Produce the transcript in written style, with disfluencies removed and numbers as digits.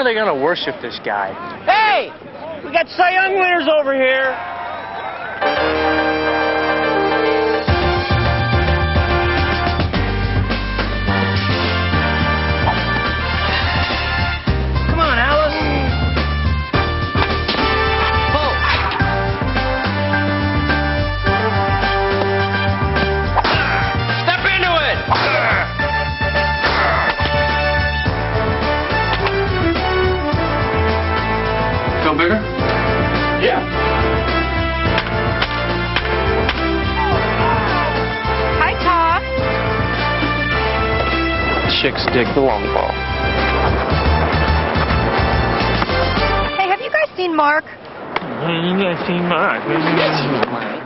they going to worship this guy? Hey! We got Cy Young winners over here. Come on, Alice. Pull. Step into it. Feel bigger? Yeah. Hi, Tom. Chicks dig the long ball. Hey, have you guys seen Mark? You guys seen Mark?